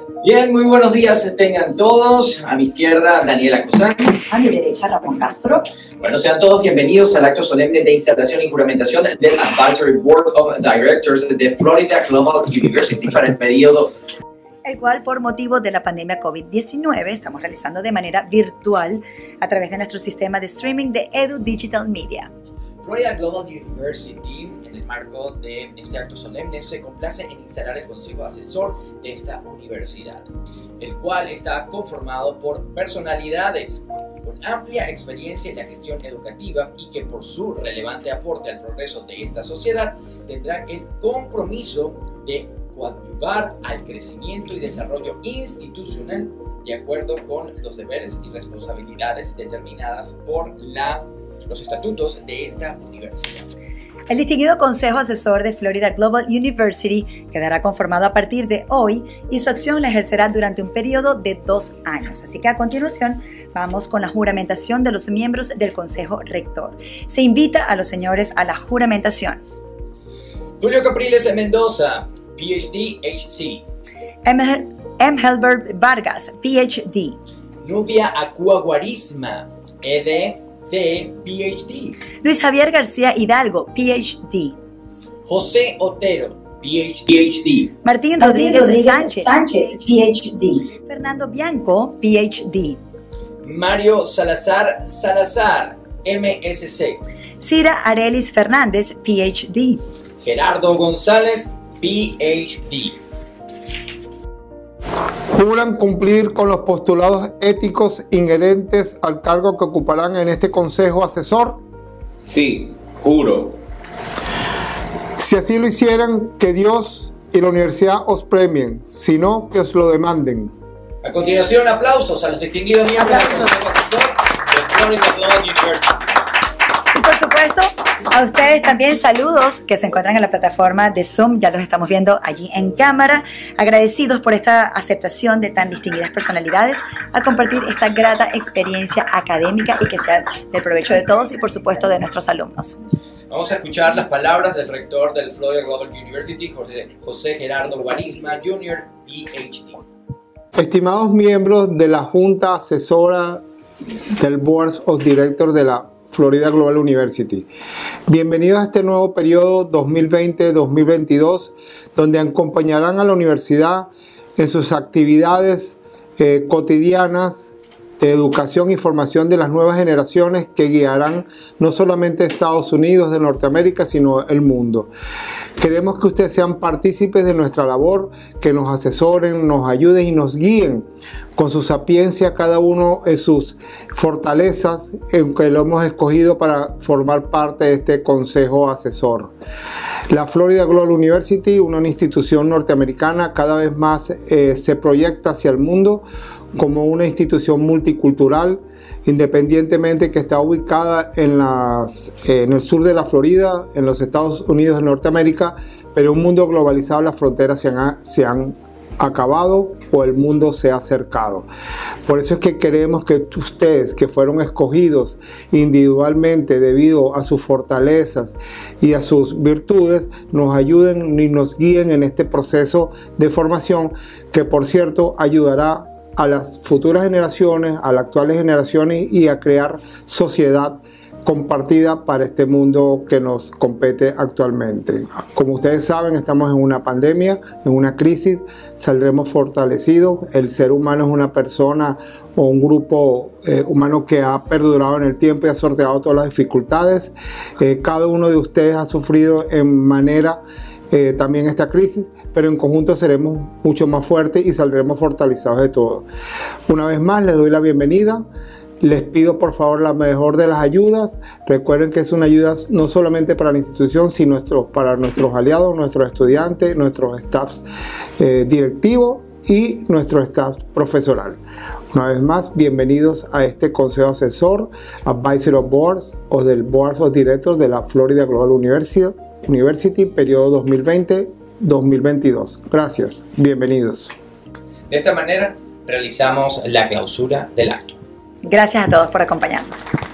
Bien, muy buenos días tengan todos. A mi izquierda, Daniela Cosán. A mi derecha, Ramón Castro. Bueno, sean todos bienvenidos al acto solemne de instalación y juramentación del Advisory Board of Directors de Florida Global University para el periodo, el cual por motivo de la pandemia COVID-19 estamos realizando de manera virtual a través de nuestro sistema de streaming de Edu Digital Media. Florida Global University, en el marco de este acto solemne, se complace en instalar el consejo asesor de esta universidad, el cual está conformado por personalidades con amplia experiencia en la gestión educativa y que por su relevante aporte al progreso de esta sociedad tendrán el compromiso de coadyuvar al crecimiento y desarrollo institucional de acuerdo con los deberes y responsabilidades determinadas por los estatutos de esta universidad. El distinguido Consejo Asesor de Florida Global University quedará conformado a partir de hoy y su acción la ejercerá durante un periodo de 2 años. Así que a continuación vamos con la juramentación de los miembros del Consejo Rector. Se invita a los señores a la juramentación. Julio Capriles Mendoza, PhD, HC. M. Helbert Vargas, PhD. Nubia Acua Guarisma, ED, PhD. Luis Javier García Hidalgo, PhD. José Otero, PhD. Martín Rodríguez Sánchez, PhD. Fernando Bianco, PhD. Mario Salazar, MSc. Cira Arelis Fernández, PhD. Gerardo González, PhD. Juran cumplir con los postulados éticos inherentes al cargo que ocuparán en este consejo asesor. Sí, juro. Si así lo hicieran, que Dios y la universidad os premien, si no, que os lo demanden. A continuación, aplausos a los distinguidos miembros del consejo asesor de Florida Global University. Y por supuesto, a ustedes también saludos que se encuentran en la plataforma de Zoom, ya los estamos viendo allí en cámara, agradecidos por esta aceptación de tan distinguidas personalidades a compartir esta grata experiencia académica y que sea del provecho de todos y por supuesto de nuestros alumnos. Vamos a escuchar las palabras del rector del Florida Global University, José Gerardo Guarisma Jr., PhD. Estimados miembros de la Junta Asesora del Board of Directors de la Florida Global University. Bienvenidos a este nuevo periodo 2020-2022, donde acompañarán a la universidad en sus actividades cotidianas de educación y formación de las nuevas generaciones que guiarán no solamente Estados Unidos de Norteamérica, sino el mundo. Queremos que ustedes sean partícipes de nuestra labor, que nos asesoren, nos ayuden y nos guíen con su sapiencia, cada uno en sus fortalezas, en que lo hemos escogido para formar parte de este consejo asesor. La Florida Global University, una institución norteamericana, cada vez más se proyecta hacia el mundo como una institución multicultural, independientemente que está ubicada en el sur de la Florida, en los Estados Unidos de Norteamérica, pero en un mundo globalizado las fronteras se han acabado o el mundo se ha acercado. Por eso es que queremos que ustedes, que fueron escogidos individualmente debido a sus fortalezas y a sus virtudes, nos ayuden y nos guíen en este proceso de formación que, por cierto, ayudará a las futuras generaciones, a las actuales generaciones y a crear sociedad compartida para este mundo que nos compete actualmente. Como ustedes saben, estamos en una pandemia, en una crisis, saldremos fortalecidos. El ser humano es una persona o un grupo humano que ha perdurado en el tiempo y ha sorteado todas las dificultades. Cada uno de ustedes ha sufrido en manera también esta crisis, pero en conjunto seremos mucho más fuertes y saldremos fortalecidos de todo. Una vez más les doy la bienvenida. Les pido por favor la mejor de las ayudas. Recuerden que es una ayuda no solamente para la institución, sino para nuestros aliados, nuestros estudiantes, nuestros staffs directivos y nuestro staff profesoral. Una vez más, bienvenidos a este consejo asesor, Advisory Boards o del Board of Directors de la Florida Global University, periodo 2020-2022. Gracias, bienvenidos. De esta manera realizamos la clausura del acto. Gracias a todos por acompañarnos.